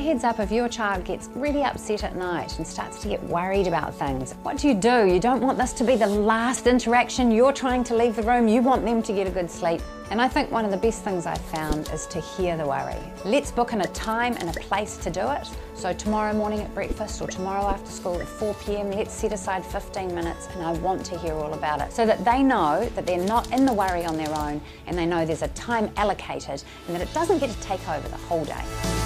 heads up if your child gets really upset at night and starts to get worried about things. What do? You don't want this to be the last interaction. You're trying to leave the room. You want them to get a good sleep. And I think one of the best things I've found is to hear the worry. Let's book in a time and a place to do it. So tomorrow morning at breakfast or tomorrow after school at 4 p.m, let's set aside 15 minutes and I want to hear all about it so that they know that they're not in the worry on their own and they know there's a time allocated and that it doesn't get to take over the whole day.